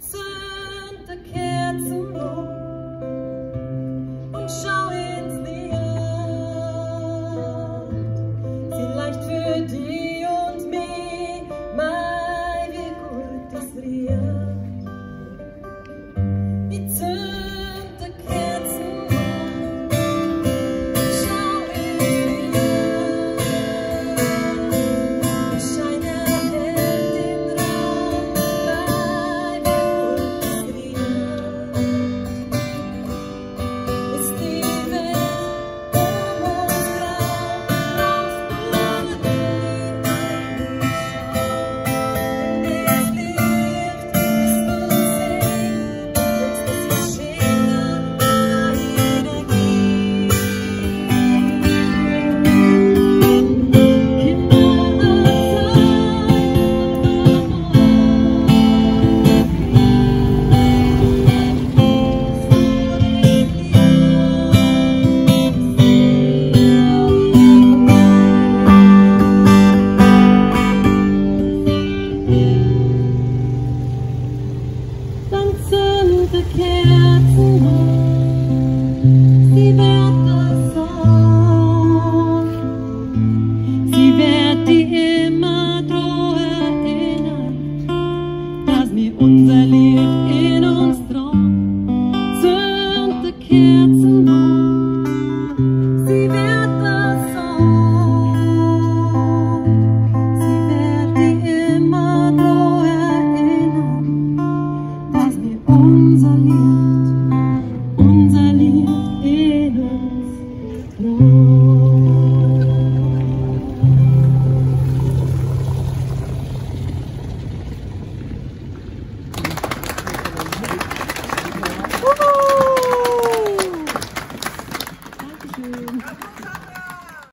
Zünde Kerzen hoch und schau ins Licht. Sie leicht für dich und mich, mein wie gut das riecht. Ich zünde Kerzen hoch und schau ins Licht. Es scheint hell den Raum, mein wie gut das riecht. Ist die Welt um uns grau, brauchst du nie reinschauen. Wenn es Licht ist du sehen, jetzt das Geschehen nach Energie. Dann zünde Kerzen